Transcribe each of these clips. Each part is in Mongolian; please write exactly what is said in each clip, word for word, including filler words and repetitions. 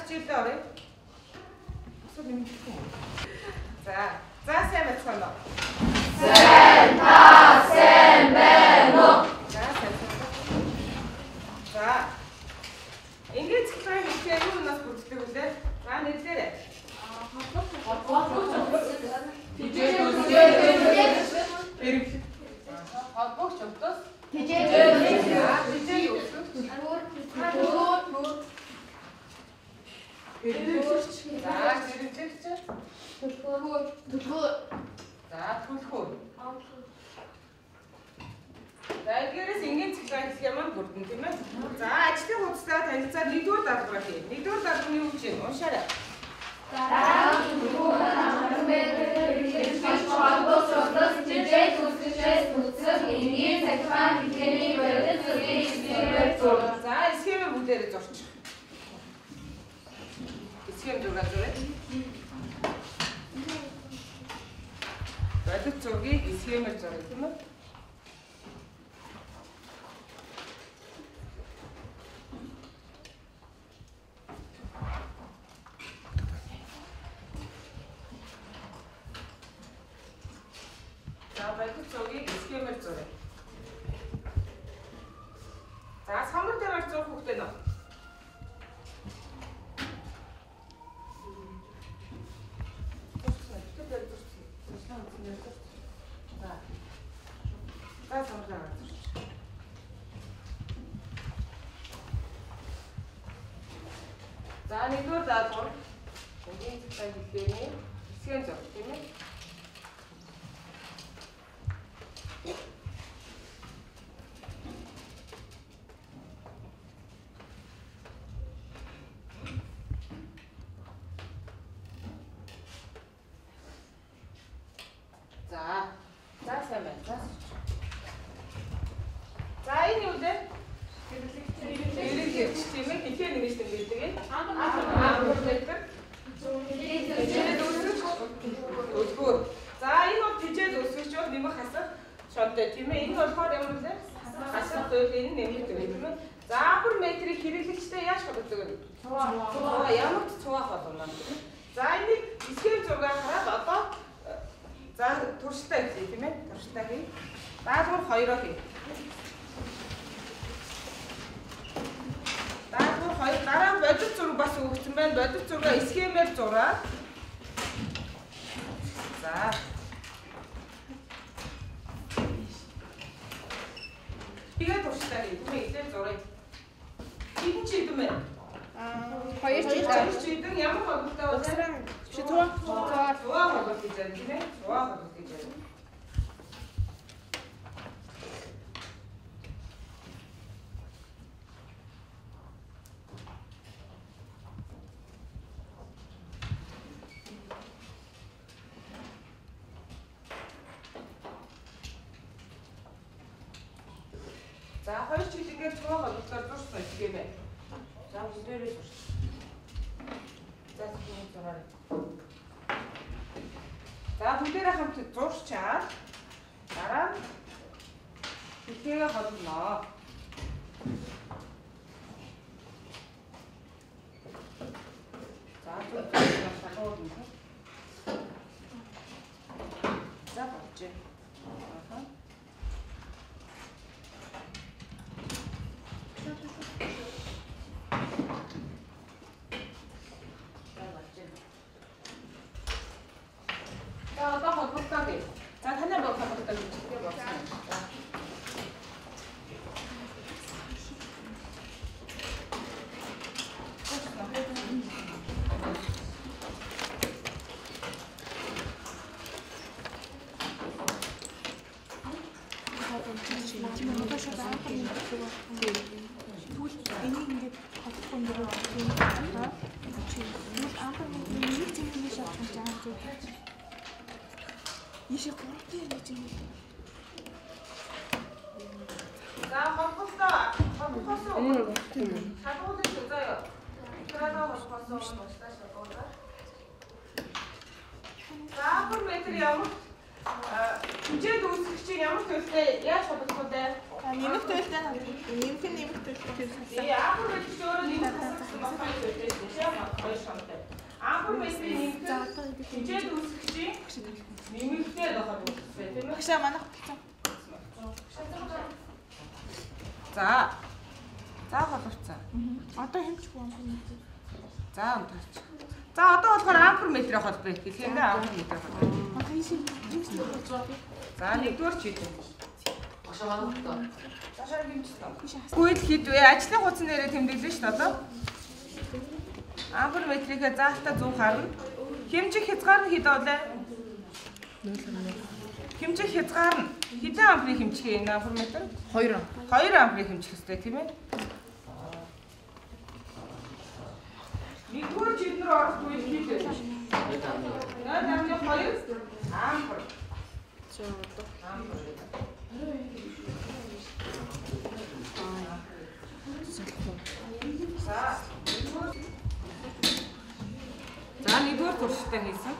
хичээлдээ оръё. Асуу нэмэгдэхгүй. За, за сайн байна уу? Сайн та сайн байна уу? За, сайн байна. За. Ингээд цэглэн хийхээр юу нас бүрддэг үлээ? За, нэрлээрэй. Холбогч утас. Тэжээ. Тэжээ юу? Хэрэглэгч. За, хэрэглэгч. Төлхөө. Төлхөө. За, төлхөө. За, ингэрээс энгийн цэглэн хийх юм бүрдэн тийм ээ. За, ажлын хуудастай танилцаад нэгдүгээр даалгавар хий. Нэгдүгээр даалгавар нь юу гэж юм? Уншаарай. Дараа төлхөө хамран байдаг хэрэглэгч холбогч утас тэжээ төсгөөс нүцгэн энгийн цэглэн хийхний баримт зүрхний схемээр зур. За, схемээр бүгдээрээ зурчих. Схем зураг зураа. Бодит зургийг схемээр зурах тийм үү? За, бодит зургийг схемээр зураа. За, самар дээр зурх хүүхдээ нөө. За, самар дээр зурч. За, нэгдүгээр даалгавар. Энгийн цэглэн хэлхээний схем зурх тийм ээ? За, за сайн байна. За. За, энэ юу вэ? Хэрэглэгч тийм ээ. Ихээ нэг нь байдаг ээ. Аа, метр. Тэжээд өсгөж. Өсгөр. За, энэ бол тэжээд өсгөж бол нэмэх хасах шаттай тийм ээ. Энэ болохоор ямар вэ? Хасах зүйл энэ нэмэх зүйл тийм ээ. За, бүр метрийг хэрэглэгчтэй яаж холбогддог вэ? Цуваа. Ямар ч цуваа холбогдно тийм ээ. За, энийг схем зургаар хараад одоо за, туршилтаа хийе тийм ээ. Туршилтаа хий. Даалгавар хоёроо хий. Даалгавар хоёр дараа нь бодит зураг бас өгсөн байна. Бодит зургаа схемээр зураад. За. Тэгээ туршилтаа хий. Тийм ээ. Идэл зураг. Хэдэн ч идэм бэ? Аа, хоёр ч идэм. Хоёр ч идэм. Ямар холбогдоо вэ? Чи цуваа. Цуваа. Цуваа холбогдож байна тийм ээ. Цуваа холбогдож байна. За, хоёр ч идэгээр цуваа холбогдоод зурсан тийм ээ. За, бүгдээрээ зурч. За, тийм зураарай. За, бүгдээрээ хамт зурчаад дараа нь ихээгээ холбоно. За, зурчаад шалгуулна. За, болжээ. Аха. За, одоо холбогдоо гээ. За, танай бол холбогдоо гэж хэлээ болсон. За. Энийг ингээд холбохгүй нэрээ тийм байна. Нэг амбар нэг зэмлээ шатаж байгаа. Ишээ гурван нэг юм. За, холбогдоо. Холбогдоо. Шалгуулж үзье. Тэраа холбогдоо баштаа шалгуулаа. За, бүр метр явах. Хэмжээд үүсгэгчийг ямар төлөвтэй яаж бодох вэ? Нэмэх төлөвтэй над. Нэмэх нь нэмэх төлөвтэй. Тий, анхны мэдээж өөрөө нэмэх хасагдсан болохгүй төлөвтэй шүү дээ. Хоёр шонтой. Анхны мэдээж нэмэх хэмжээд үүсгэгчийг нэмэгтэй байхад үүсгэх тийм ээ. Багшаа манайх болсон. За. За холбогцсон. Одоо хэмжих юм байна. За амтарч. За одоо болохоор ампер метрийн холбоо их гэх юм дээ ампер метрийн холбоо. За нэгдүгээр чийдэн. Багшаа манайх. Цаашаа хэмжсэн. Гүйд хэд вэ? Ажлын хуудсан дээрээ тэмдэглэн шүү дээ одоо. Ампер метрийнхээ заалтаа зөв харна. Хэмжих хязгаар нь хэд вэ? Хэмжих хязгаар нь хэдэн амперийг хэмжих юм ампер метр? хоёр. хоёр амперийг хэмжих хэрэгтэй тийм ээ. Нэгдүгээр чийднэр орох үед хэд вэ? ноль амын хоёр ампер. Ампер. За. За нэгдүгээр туршилтаа хийсэн.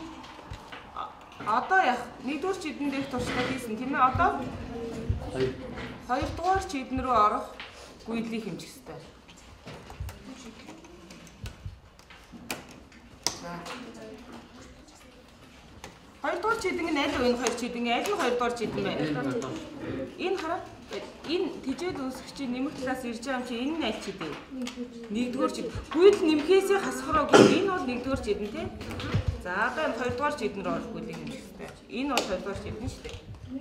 Одоо яг нэгдүгээр чийдэн дэх туршилтаа хийсэн тийм ээ. Одоо хоёрдугаар чийдэн рүү орох гүйдлийг хэмжих хэрэгтэй. Хоёрдугаар чийдэн нь аль вэ? Энэ хоёр чийдэн аль нь хоёрдугаар чийдэн бэ? Энэ хараа. Энэ тижээд үүсгэгчийн нэмэх талаас ирж байгаа юм чи энэ нь аль чийдэн? Нэгдүгээр чийдэн. Гүйдэл нэмэхээсээ хасхараагүй энэ бол нэгдүгээр чийдэн тий. За одоо энэ хоёрдугаар чийдэн рүү орох гүйдлийг хэмжих хэрэгтэй. Энэ бол хоёрдугаар чийдэн шүү дээ.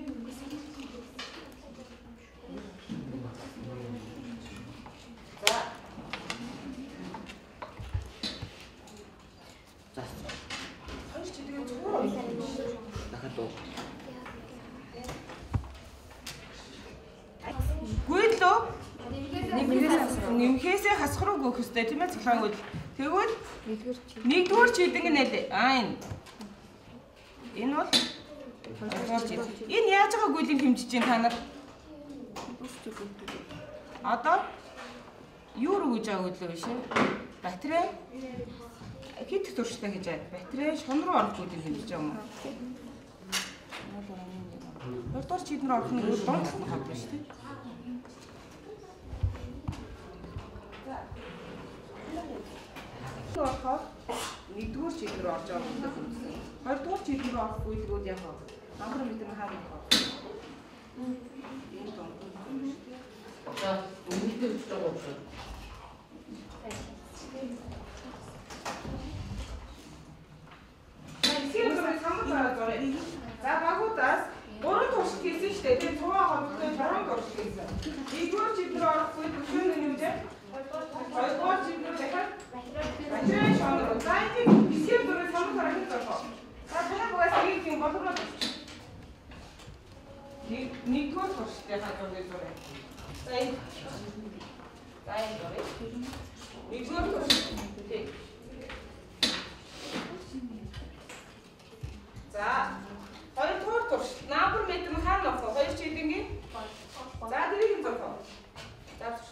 Гүйдлөө нэмхээсээ хасхрууг өгөх хэрэгтэй тийм ээ цахилгаан гүйдэл. Тэгвэл нэгдүгээр чийдэн нь аль? Аа энэ. Энэ бол хоёрдугаар чийдэн. Энэ яаж байгаа гүйдлийг хэмжиж чинь та нар? Одоо юу руу гэж байгаа гүйдлээ биш ээ? Батарей хэд их туршилтаа хийж байгаа? Батарей шун руу орох гүйдлийг хэмжиж байгаа юм уу? Хоёрдугаар чийдэн рүү орох нь дунд нь хавдаг шүү дээ. Орохоор нэгдүгээр чийдэн рүү орж байгаа юм байна. Хоёрдугаар чийдэн рүү орох гүйдлүүд яг ампер метр нь хаана байх вэ? Энэ дунд. За, үнэтэй үсэж байгаа юм шиг. За багуудаас гурван туршилт хийсэн шүү дээ. Тэгээд цуваа холбоотой гурван туршилт хийсэн. Нэгдүгээр чийдэн рүү орох үед өшөөний нэмжээ. Хоёрдугаар чийдэн рүү дахиад батарей шон руу. За энэ бисгэр дөрөв самбар харахад болов. За танай бугаас нэг юм болгоо. Нэг нэгдүгээр туршилтын хадгалж байна. За энэ. За энэ дөрөв. Нэгдүгээр туршилт. За хоёрдугаар туршилт. Ампер метр нь хаана болох вэ? Хоёр чийдэнгийн. За тэрийг нь зурх. За туршилт.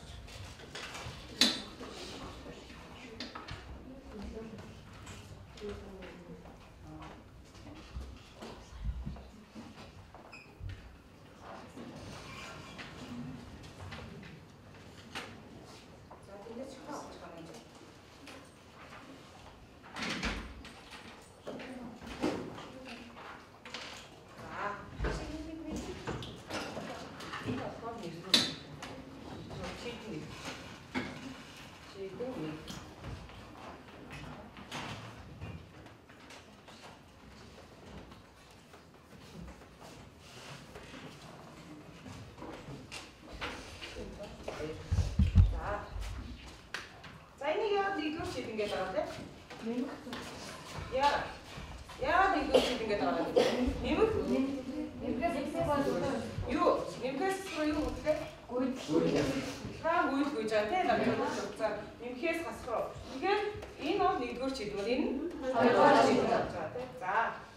Ингээд байгаа тийм. Яа. Яа нэгдүгээр чийдэн ингээд байгаа. Нэмэх. Нэмэхээс юу? Нэмэхээс юу үгүй. Гүйд. Хаа гүйд гүйж байгаа тийм намайг утсаа. Нэмэхээс хасруу. Тэгэхээр энэ бол нэгдүгээр чийдэн бол энэ хоёрдугаар чийдэн болж байгаа тийм. За.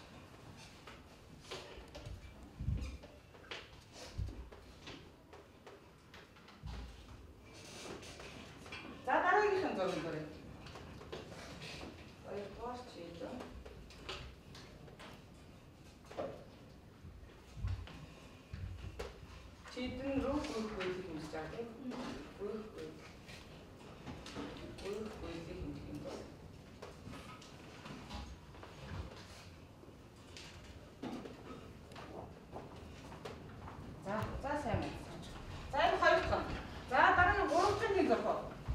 За дараагийнх нь зураг барь. Чидэн рүү гүйх байлыг хэмжиж байгаа тийм. Гүйх байл. Гүйх байлыг хэмжих юм бол За, за сайн байна. За энэ хоёр дахь. За дараагийн гурав дахь нэг зохио.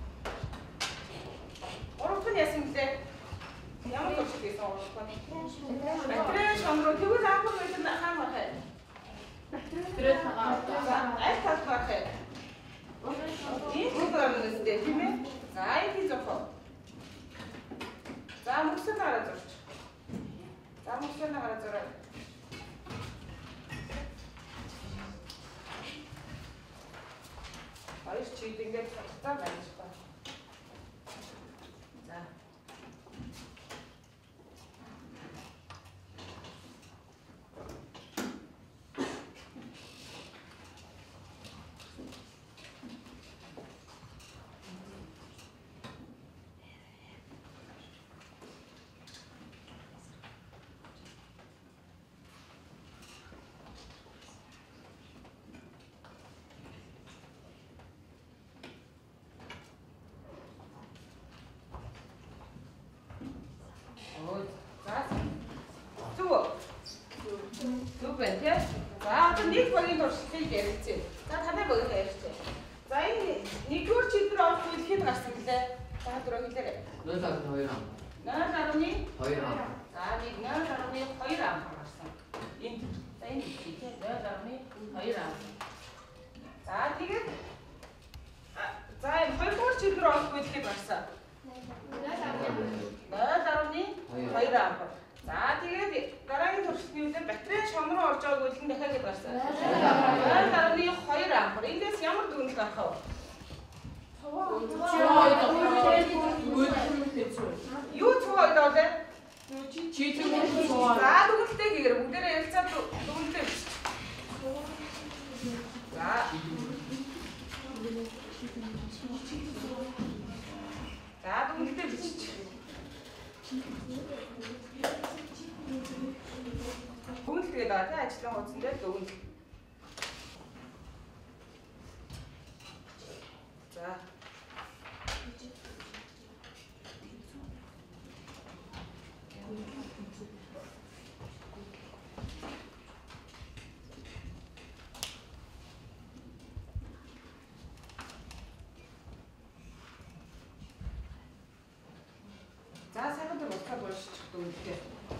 гурав дахь нь яасан гэлээ? Ямар төвшөг гэсэн гурав дахь нь? Батарей шамруу тэгвэл аахгүй гэдэг нь хаана байна? Батарей тагаа. Аль талд байна? Энэ програмын үстэй тийм ээ? За энэ зохио. За мөсөнд гараа зурч. За мөсөнд гараа зураа. Хоёр чид ингээд цацтаа байж байна. За. За одоо нэг багийн туршлагыг ярилцъя. За танай багийг ярьцгаая. За энэ нэгдүгээр чиглэл орох үед хэд гарсан гэлээ? Та дөрөв хэлээрэй. нуль гаруй хоёр ам. нуль гаруй хоёр ам. За нэг нуль гаруй хоёр ам гарсан. Энд за энэ тийм нуль гаруй хоёр ам. За тэгээд за энэ хоёрдугаар чиглэл орох үед хэд гарсан? нуль гаруй хоёр ам. За тэгээд дараагийн туршлагын үед батарей шам руу орж байгааг үлэн дахиад хэд гарсан? нуль гаруй хоёр ампер. Эндээс ямар дүгнэлт гарах вэ? Юу цуваа гэдэг вэ? Чи чи цуваа. За дүгнэлтээ хийгэр бүгдээрээ ярилцаад дүгнэлтээ бичиж. За. За дүгнэлтээ бичиж. Дүгнэлт гэдэг байгаа тийм ажлын хуудсан дээр дүгнэлт. За. За сайхан дээр утгаар болчих дүгнэлтээ.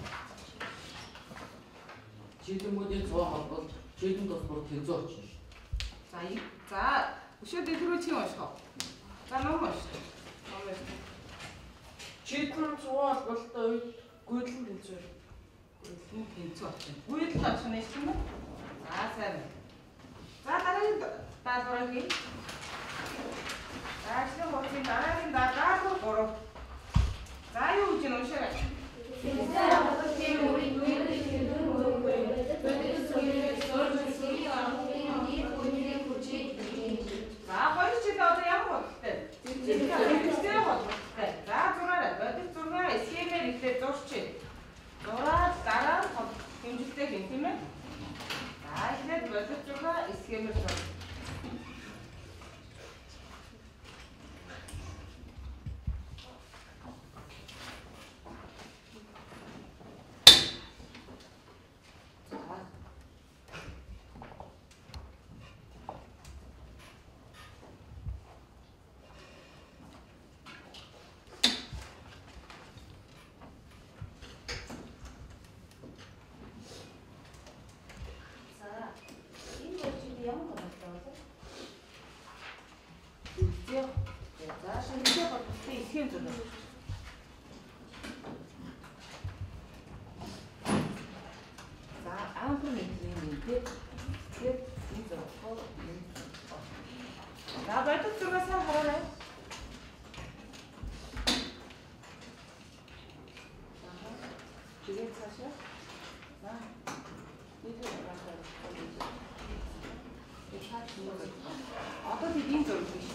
Чидэмүүдийн цоо холбол чидэм тус бүр тэнцүү очно. За за өшөө дэлгэрүү чи унших. За ном унших. Ном унших. Чидэм цоо холболтой үед гүйдэл тэнцүү. Гүйдэл тэнцүү очно. Гүйдэл очно юм уу? За сайн байна. За дараагийн даалгаврыг хий. Ажлын хуудсын дараагийн даалгавар гурав. За юу гэж уншаарай. За хоёр чиг одоо ямар холбоотой? Зэрэгтэй холбоотой. За зураарай. Бодит зургаа схемээр ихтэй зурчих. Зураад дараа хэмжилтээ хийн тийм ээ. За эхлээд бодит зургаа схемээр зур. За бодит зургаасаа хараарай. Тэгээд цаашаа. За. Нэг хараарай. Одоо тийм зураг биш.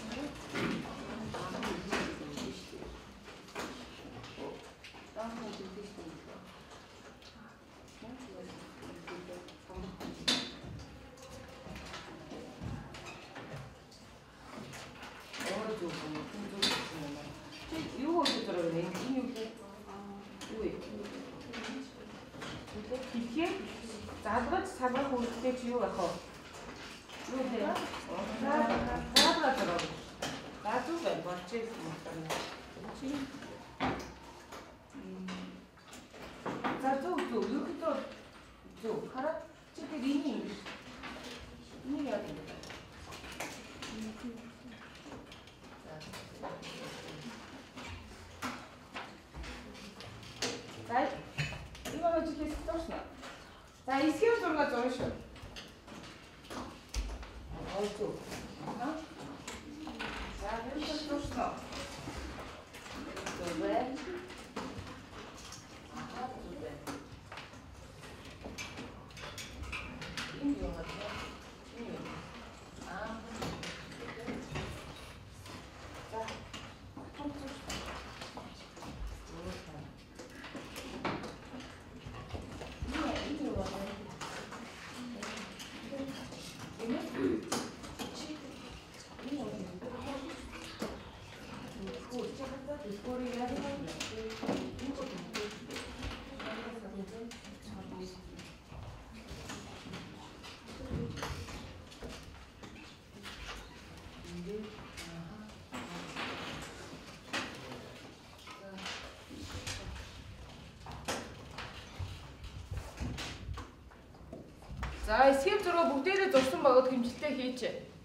Салгаж салгах хөлтэй чи юу авах вэ? Юу вэ? Салгаж авах. Гадуу байна. Болж ирсэн юм байна. Чи. За зөв зөв. Юу гэдэг зөв. Хараа. Чи тэр энэ юм биш. Энийг яа гэдэг вэ? За. Имаме чи хэсэг точно. За, эсхийг зураг зурна шүү. Ооцоо. Аа. За, хэсэг точно. Добре. Аа, добре. Энэ юу вэ? Энэ. Аа. За. За, эсхийг зураг бүгдээрээ зурсан багт хэмжилтээ хийч.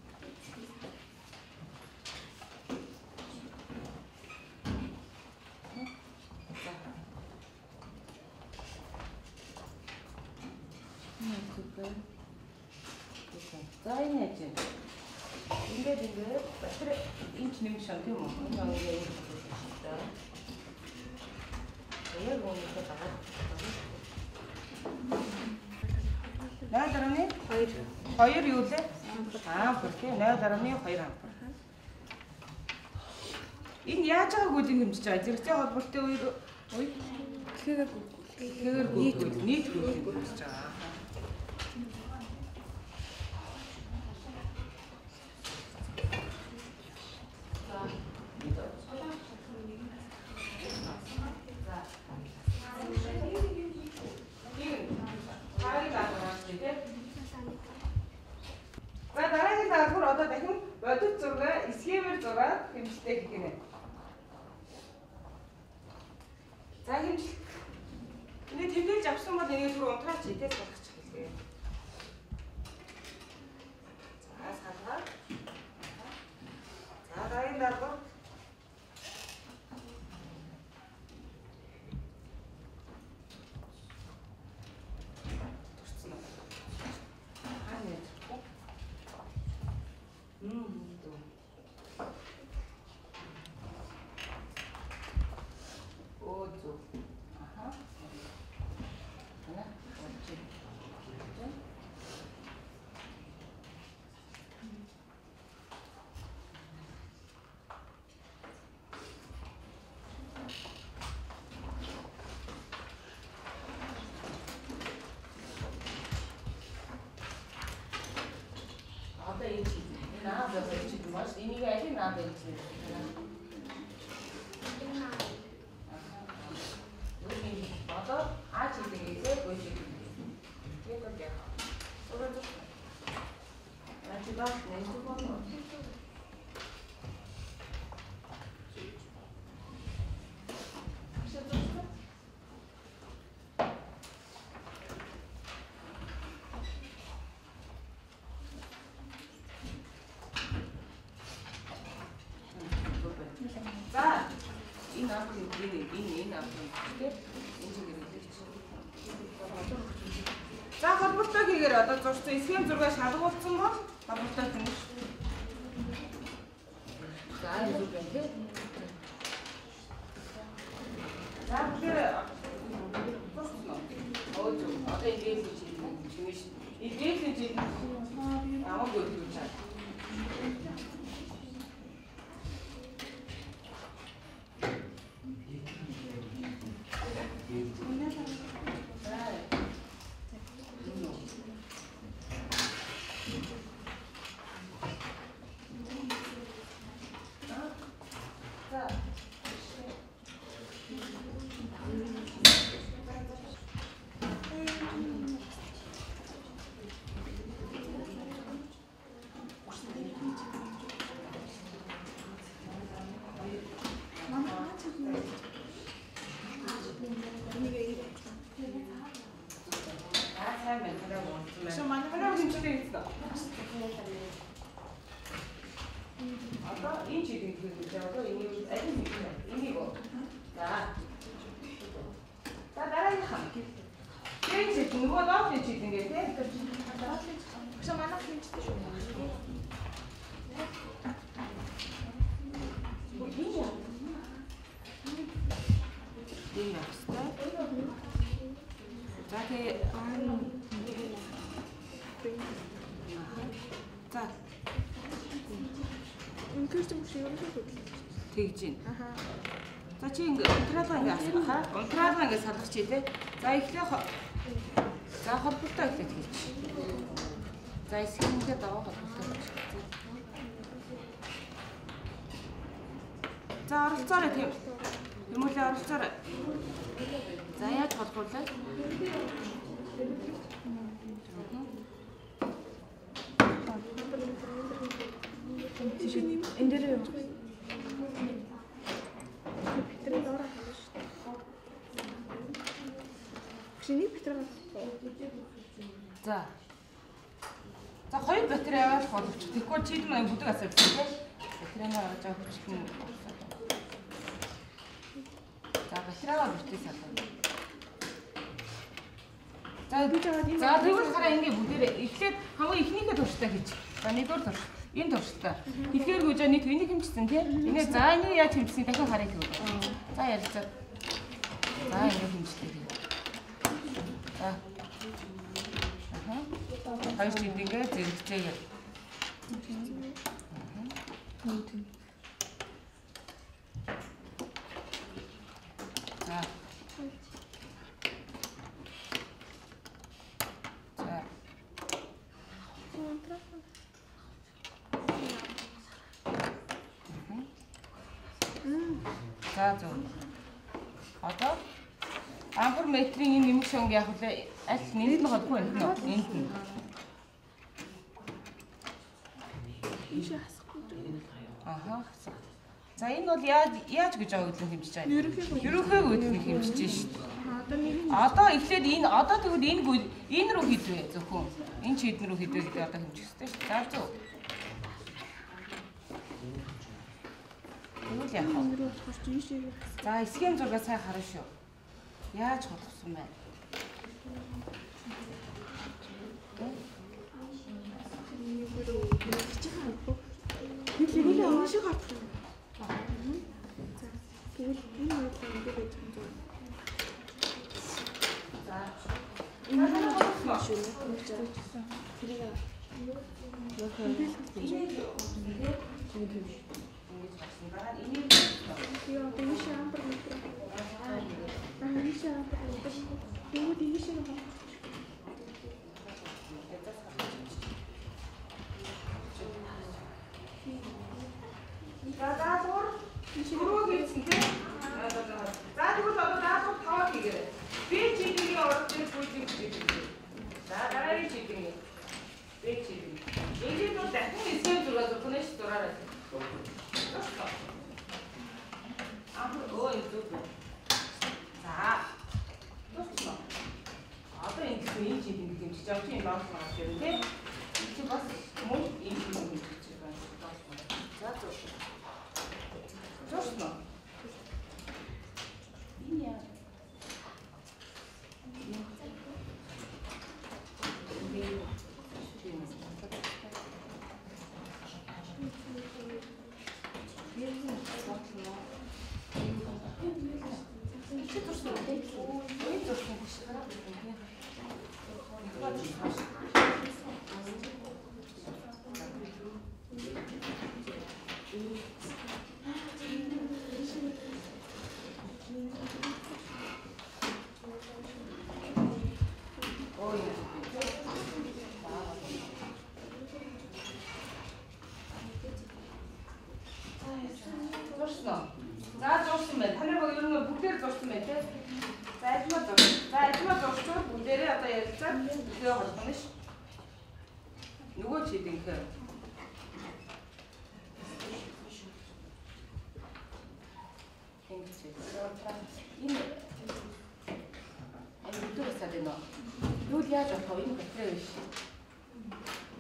За, энэ яа. Ингээд ингээд батар инч нэм шам тийм үү? Энэ ингээд та. Яг гонхоо таа. ноль дарамны хоёр. хоёр юу лээ? Ампер тийм ноль дарамны хоёр ампер. Энэ яаж байгааг үл хэмжиж байгаа. Зэрэгцээ холболтын үе үе тэгэхээр тэгэхээр нийт нийт хэмжиж байгаа. За дараагийн даалгавар одоо дахин бодит зураг схемээр зураад хэмжлээ гэх юм. За хэмжил. Энийг тэмдэглэж авсан бол энийг түрүү унтраач идээс болгочих хэлээ. За салгаа. За дараагийн даалгавар. Mas ini kayaknya nada itu. Ini atau aci tinggi itu boleh. Ini kerja. Sudah tu. Nanti bah, nanti pun. За энэ апп энэ энэ энэ апп гэдэг энэ зэрэг. За холбоотой хийгээр одоо зурсан схем зураг шалгуулсан бол холбоотой финиш. За энэ зүгэн тий. За тэгэхээр оо зөв одоо энэ дээд чинь чимээш. Энэ дээд чинь ямар գործ чад. 있어. 아까 이 지금 그 저거 이미 애기 이미고. 자, 자 따라해 가. 이 지금 뭐가 더 지금 게 돼? Bisa mana kunci tu? 이 약속. 자, 그 자, Mungkin cuma sih orang tu. тэг진. Aha. За чи ингээ ультрадан ингээ асах хаа. Ультрадан ингээ салгах чи тээ. За ихлэ за холбогдоо ихлэ тэгч. За эсхингээ даваа холбогдоо. За оролцоорой тийм. Хүмүүлээ оролцоорой. За яаж холбуулаа? Энэ дээр юу? Питрэ дороо халаш. Чиний питрэ. За. За хоёр батарей аваад боловч тэгэхгүй чийд маань бүдэг асар гэсэн тийм. Батарейнаа аваад жаа хүчтэн. За батарейгаа бүртээ салгав. За за тэгвэл хараа ингээ бүгдээрээ эхлээд хамгийн ихнийхээ турштай хийж. За нэгдүгээр турш. Энэ турштай. Тэгэхээр гүйж нийт энийг хэмжсэн тийм. Энийг за энийг яаж хэмжсэн дахин харъя тэгвэл. За ярилцаа. За энийг хэмжлээ. За. Аха. Хоёр чид ингээ зэрэгцээе. За. За зөв. Одоо ампер метрийн энэ нэмэх шонг яг л аль нэнд нь холбоо байна нөө энд нь. Ийшээ хасахгүй. Аха. За энэ бол яаж яаж гэж аваад хэмжиж байгаа юм? Ерөнхийгөө хөдөлгөөн хэмжиж шүү дээ. Одоо нэг Одоо эхлээд энэ одоо тэгвэл энэ энэ рүү хийдвэ зөвхөн. Энэ чийдэн рүү хийдвэ гэдэг одоо хэмжих хэрэгтэй шүү дээ. За зөв. Тэгвэл яах вэ? нэрөө тусч ийшээ. За эсхийн зургаа сайн харна шүү. Яаж холбосон бэ? Би тэгвэл ийшээ гарах. За. Тэгвэл энэ үед энэ дээр байж байгаа. За. Энэ нь холбосон шүү. Нэг жаргасан. Тэрийг яа, энэ шампар метр. Аа, энэ шампар метр. Тэгвэл энэ шампар. За даадуур шүрүү хийсэн тийм. За тэгвэл одоо даадуур таваа хийгээрэй. Би чигийн орох дээр бүжиг хийгээрэй. За дараагийн чигийн. Би чигийн. Энийг бол дахин эсгийн зураг зөвхөн ш зураарай. Ампер өө энэ зүг. За. Тусна. Одоо энэ энэ чигийн хэмжиж авч энэ баах гарч ирэн тийм. Чи бас мөн энэ чигийн хэмжиж байгаа. За зөв. Тусна. Энэ яа. За зурсан байна. Та нар баг ер нь бүгдээр зурсан байна тийм. За ажмаа зур. За ажмаа зурчвал бүгдээрээ одоо ярилцаад бүдгээ холбоно ш. Нөгөө чидэнхээ. Энэ энэ бүгдээс адина. Юу яаж авах вэ? Энэ батарей биш.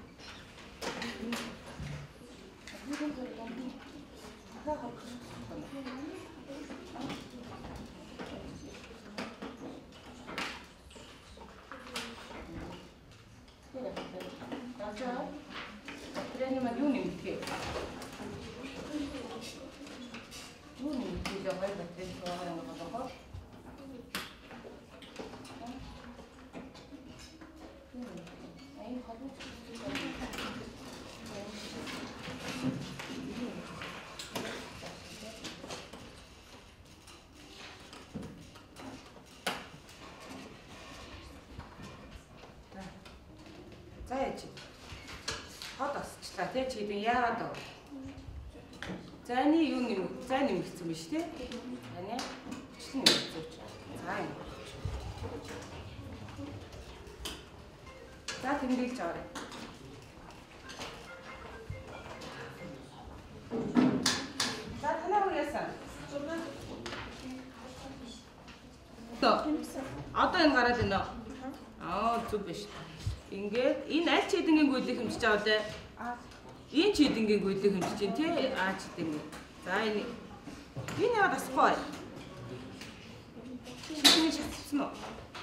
Энэ маань юу нэмэгдэх вэ? Юу нэмэгдэх вэ? Хоёр батарей байгаа юм болоо. Айн хадуу. За яач. Хот асчлаа тий чи би яагаад вэ? Зайны юу нэмэг зай нэмэгдсэн биз тий? Таны члэн нэмэгдсэн. За юм. За тэмдэглэж аваарай. За танаа уу яасан? Одоо энэ гараад байна уу? Аа зүг биш. Ингээд энэ аль ч хэдингийн гүйдийг хэмжиж байгаа лээ. Энэ ч хэдингийн гүйдийг хэмжиж чинь тий? Аа ч хэдингийн. За энэ энэ яагаад асахгүй? Чиний шатсан уу?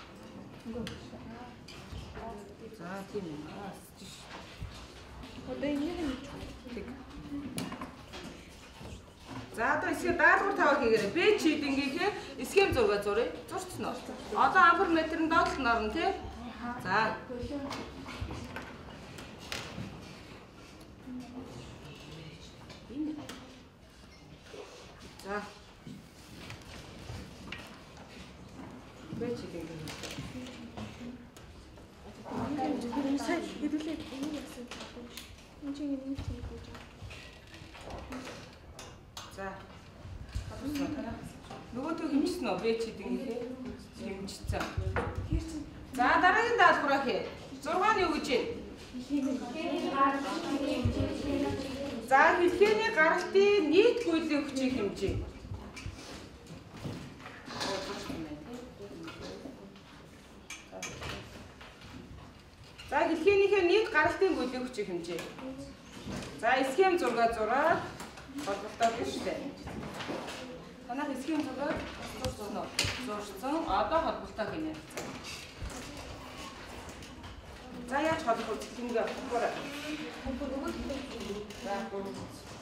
За тийм ээ. Одоо энийг нь тэг. За одоо эсгээ даалгавар таваа хийгээрэй. Бэ чи хэдингийнхээ схем зураг зуръя. Зурцсан уу? Одоо ампер метрийн доотлол нь орно тий? За. За. Бэч гэдэг. энэ сайн хэдүүлээ энийг яасан. Энд чинь энийг чинь гэж. За. Нөгөөдөө хэмжсэн үү? Бэч гэдэг хэмжсэн. За дараагийн даалгавраа хий. зургаан юу гэж вэ? За хэлхээний гаралтын нийт гүйлийн хүчийг хэмжээ. За хэлхээнийхээ нийт гаралтын гүйлийн хүчийг хэмжээ. За схем зураг зураад бодлоготой биш үү? Танах схем зураг зурсан уу? Зурсан. Одоо холбогдоо гинэ. За яаж холбох вэ? Ингээ авахгүй. За гоо.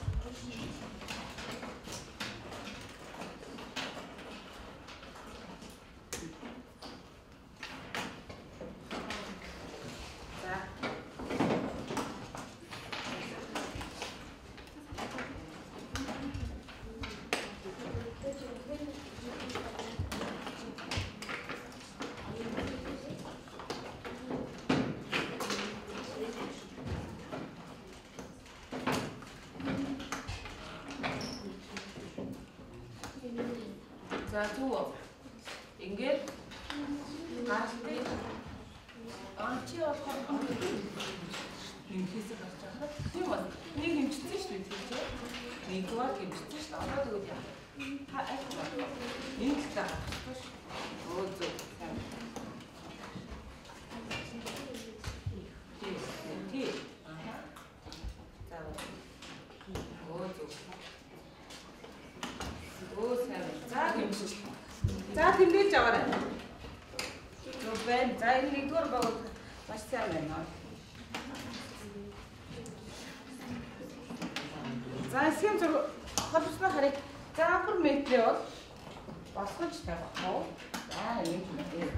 За зүг. Ингээд гаралтыг анчи болохоор нэмэхээс гарч байгаа. Тийм ба. Нэг хэмжсэн шүү дээ тийм. Нэгдүгээр хэмжсэн шүү дээ. Одоо тэгвэл яа. Та айх байна. Энэ л таа. Оо зүг. Тийм. Аа. За. Оо зүг. Оо сайн. За хэмжиж. За тэмдэглэж аваарай. Зүг байна. За энэ нэгдүгээр баг маш сайн байна. За схем зураг холбосноо харъя. За ампер метрээ бол босгож тавих уу? За энэ юм.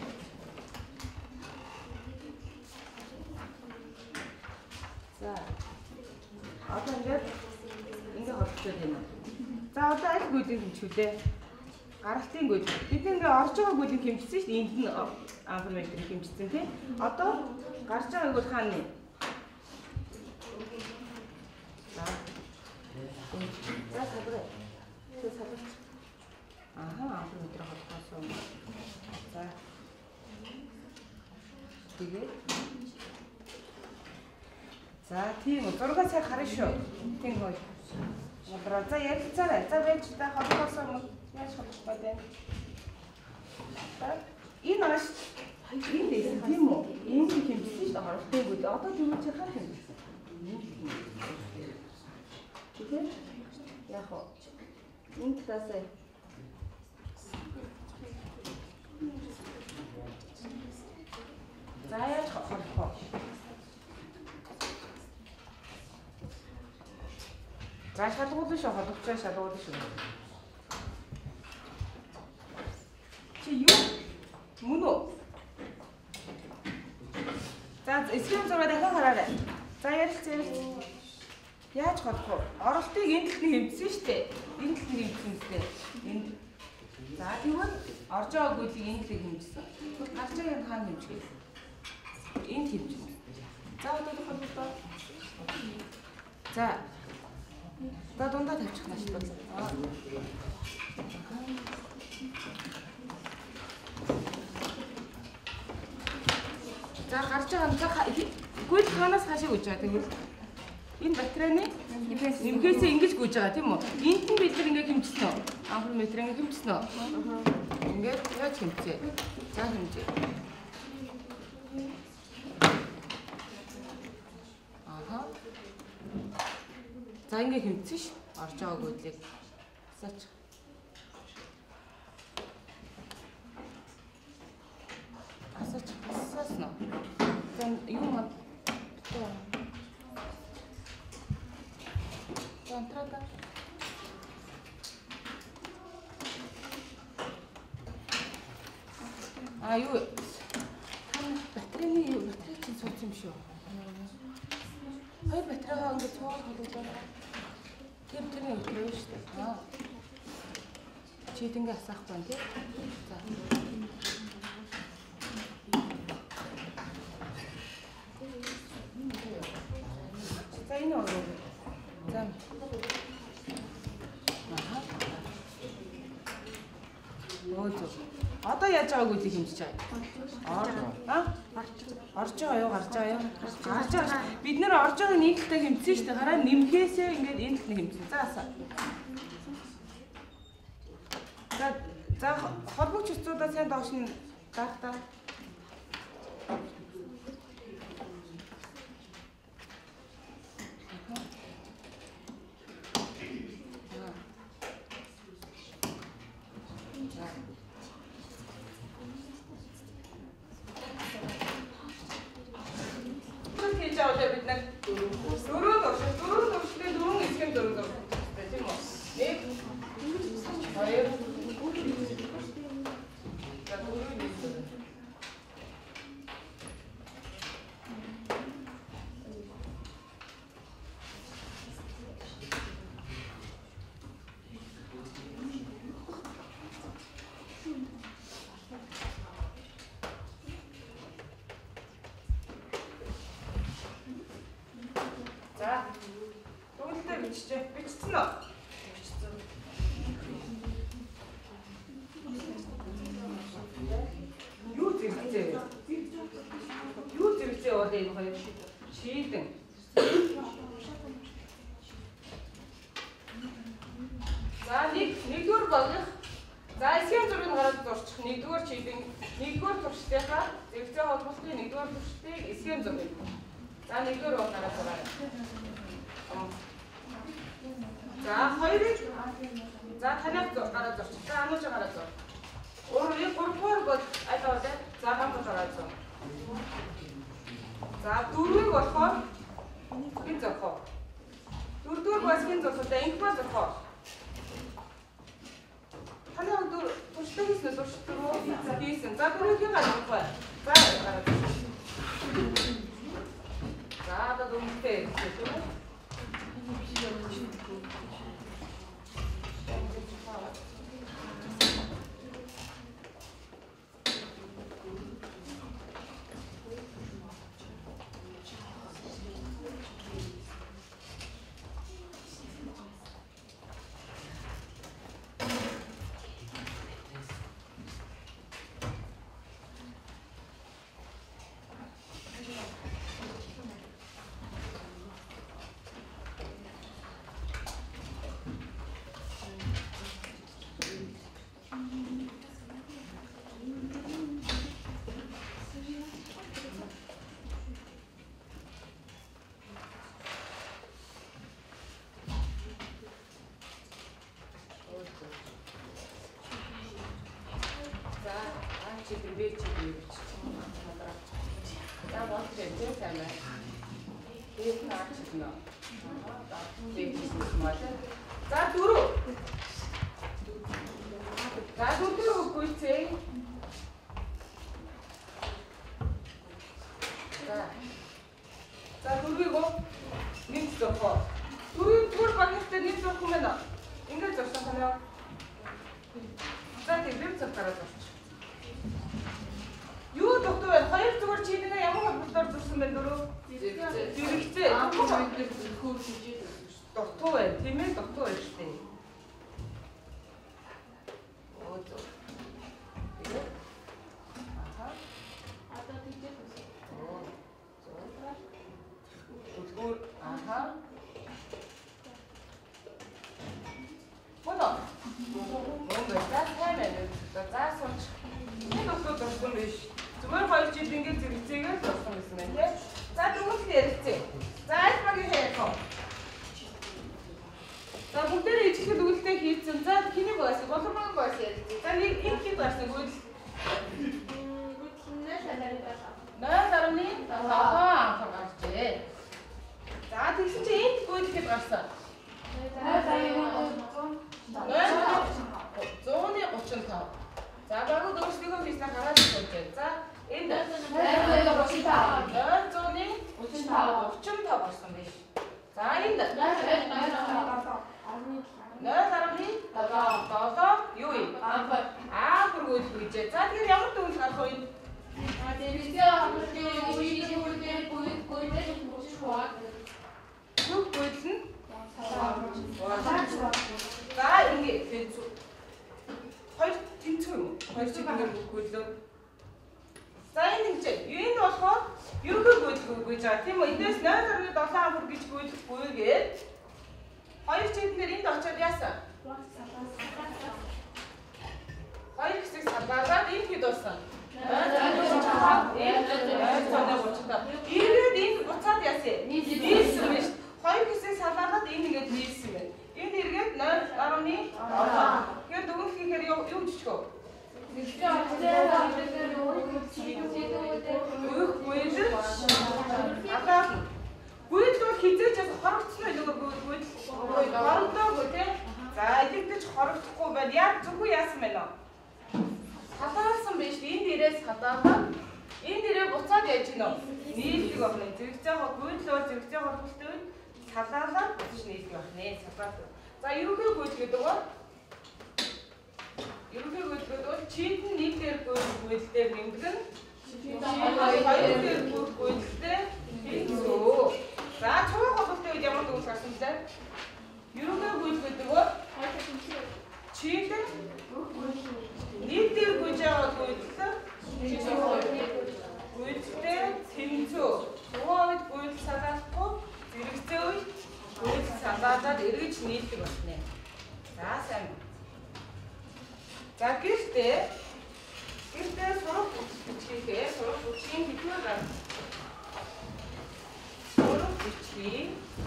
За. Одоо ингээд ингээд холбогдоод байна. За одоо аль гүйдийг хэмжүүлээ? Гаралтын гүйд. Бид ингээ орж байгаа гүйдийг хэмжсэн шүү дээ. Энд нь ампер метрийг хэмжсэн тийм. Одоо гарч байгаа гүйд хаана нэ? За. За сабраа. Тэ сабраа. Аха, ампер метр холбоосон. За. Тэгээд. За тийм үү. Зургаа сайн харна шүү. Тийм үү. Модра за ярилцаарай. За байж та холбоосон яаж холбох вэ? Энэ маш энэ дэсэн тийм үү? Энэ хэмжсэн шүү дээ харалтын гүйд. Одоо тийм үү чи хаа хэмжсэн? Тэгэхээр яг хоо энэ талаасаа за яаж холбох вэ? За шалгуулна шүү, холбогчоо шалгуулна шүү. Чи юу? Мөн үү? За эсрэг зураг дахин хараарай. За ярилцъя. Яаж холбох вэ? Оролтыг энэ талд нь хэмжсэн шүү дээ. Энэ талд нь хэмжсэн үстэй. Энд. За тэгвэл орж байгаа гүйлийг энэ талд хэмжсэн. Гарч байгаа юм хаана хэмжих вэ? Энд хэмжих. За одоо холбоо. За. За дундаа тавьчих маш бол. За гарч байгаа нь гүйд хаанаас хаашаа гүйж байгаа тэгвэл энэ батарейны нэмгээсээ ингэж гүйж байгаа тийм үү? Энд нь бид нар ингэ хэмжсэн үү? Амперметр ингэ хэмжсэн үү? Ингээд яаж хэмжээ? За хэмжээ. Аха. За ингэ хэмжсэн ш. Орж байгаа гүйдлийг асаач. Асаач асааснаа. Тэн юу маа Контрата. А юу батарейны батарей чинь сууц юм шүү. Хоёр батарейгаа ингэ цугаар холбуулаад тэр тэрний өдрөө шүү дээ. Аа. Чи ингэ асаах байна тий. За. За энэ ороо. За. Өөзөө. Одоо яаж байгааг үл хэмжиж байгаа. Аа? Орж байгаа юу, гарч байгаа юу? Гарч байгаа. Бид нэр орж байгааг нэг талтай хэмжсэн шүү дээ. Хараа нэмхээсээ ингээд энэ талд хэмжсэн. За асаа. За за холбогч хэвчүүдээ сайн доош нь даах та. За. Төгөлтэй биччихэ. Бичсэн үү? Бичсэн. Юу зэрэгцээ? Юу зэрэгцээ одоо энэ хоёр шийдэн. За нэг нэгдүгээр болгох. За эсгийн зургийг гараад зурчих. Нэгдүгээр шийдэн. Нэгдүгээр туршлагынхаа зэрэгцээ холболтын нэгдүгээр туршлагыг эсгийн зургийг. За нэгдүгээр бол гараад зураа. За хоёрыг за таныг гараад зурчих. За анууч гараад зур. Өөрөөр гуравдугаар бол аль болоо? За гамбал гараад зур. За дөрвийг болохоор хин зурхоо. Дөрөвдүгээр бас хин зурхоо. Инх ба зурхоо. Таныг дөр туршлагаас нь зурчих дөрөв хийсэн. За дөрөвийг гараад зурхоо. За гараад зур. За одоо дүнтэй тийм. Чиглэл чиглэл. За вот это самое. Дээд наач гинэ. Дээд мал. За дөрөв. За дөрөв гүйцээ. За. За дөрвийг нэг зөвхөн. Дөрөв дөрөв багтаа нэг зөвхөн байна. Ингээд зөвсөн санаа. За тийм зөв гараад байна. Юу доктор байна? Хоёр зүгээр чи нэг ямар холбоотой зүрсэн байна дөрөв? Зэрэгцээ. Аавын дээр хөр шижээд байна. Доктор байна. Тийм ээ доктор байна шүү дээ. Оо зөв. Тэгээ. Аха. Одоо тийчээ төсөө. Оо. Зөв. Өтгөр. Аха. Боно. Боно за таймер. За заасууч. Энэ доктор доктор биш. Зүгээр хоёр жил ингээд зэрэгцээгээр болсон гэсэн байна тийм. За дөрөвт ярилцээ. За альбагийн хайрхан. За бүгдээрээ ижил үлдээ хийцэн. За хэнийг байсан? Боломжтой байсан ярилцээ. За нэг энэ хэд байсан гүйл? Гүйл хиннээ шаларыг байна. ноль даруйны таван анх гарчээ. За тэгсэн чинь энд гүйл хэд гарсан? зууны гучин тав. За багуу дөрөвсдийнхөө хийснээр хараад үзье. За энд ноль зууны гучин тав гарсан биш. За энд ноль даруйны таван юу юм? Аа бүргүүл хийжээ. За тэгэхээр ямар дүгнэлт гарах вэ? Зүг гүйдэл нь за ингээд тэнцүү. Хоёр тэнцүү юм. Хоёр чиг ингээд гүйдлөө. За энэ ингэж юу энэ болохоор ерөнхий гүйдэл гүйж байгаа тийм үү? Эндээс ноль даруйны таван бүр гэж гүйдэл гүйгээд хоёр чигээр энд очиод яасан? Хоёр хэсэг салбараад энэ хэд болсон? Ирээд энд буцаад яасан? Нийлсэн биш. Хоёр хэсэг салбараад энэ ингээд нийлсэн байна. Энд эргээд ноль даруйны таван. Тэгэхээр дүгнэлт хийхээр юу жижиг вэ? Өөх гүйдэл. Одоо гүйдэл бол хизээч хорогдсон байх нөгөө гүйдэл. Хорогдоогүй тийм. За эдэгдэж хорогдохгүй байна. Яг зөвхөн яасан байна вэ? Салаалсан биш. Энд ирээс салаалаад энд ирээ буцаад яаж гинэ? Нийлдэг байна. Зэрэгцээ хоо гүйдэл бол зэрэгцээ холболтой үед салаалаад буцаж нийлдэг байна. Салаалаад. За ерөнхий гүйдэл гэдэг нь ерөнхий гүйдэл бол чийд нь нэг дээр гүйдэлээр нэмдэг нь хоёр дээр гүйдэлтэй хэлцүү. За чуваа холболтой үед ямар дүгнэлт гарсан бэ? Ерөнхий гүйдэл гэдэг нь чийд нэг дээр гүйж байгаа гүйдэл гүйдэлтэй хэлцүү. Чуваа үед гүйдэл салаахгүй зэрэгцээ үед гүйдэл салаалаад эргэж нийлдэг байна. За сайн. За гэртээ гэртээ сурах бичгийг сурах бичгийн хэдгээр гар. Сурах бичгийг.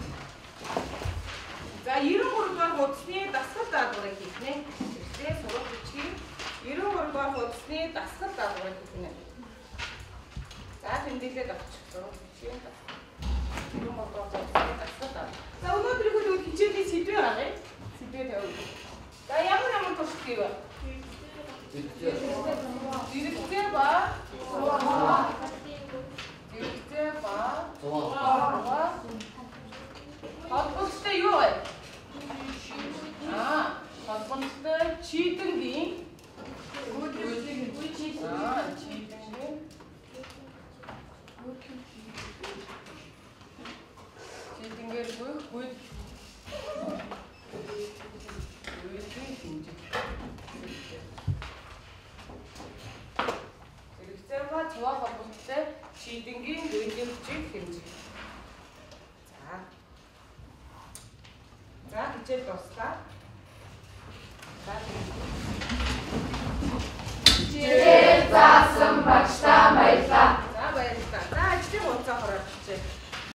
За девяносто гурав дугаар хуудасны дасгал даалгаврыг хийх нэ. Гэртээ сурах бичгийг девяносто гурав дугаар хуудасны дасгал даалгаврыг хийх нэ. За тэмдэглээд авчих. Сурах бичгийн девяносто гурав дугаар хуудасны дасгал даалгавар. За өнөөдрийнхөө зөв хичээлийн сэдвээ гаргая. Сэдвээ тавья. За ямар ямар туршлагыг вэ? Зэрэгцээ ба зэрэгцээ ба холбогдолтой юу вэ? Аа, холбогдолтой чийдэнгийн аа, чийдэнгийн чийдэнгээр гүйх гүйд гүйдийн хэмжээ. Цуваа холбогдолтой чийдэнгийн гүйдийн хүчийг хэмжих. За. За хичээл дуслаа. За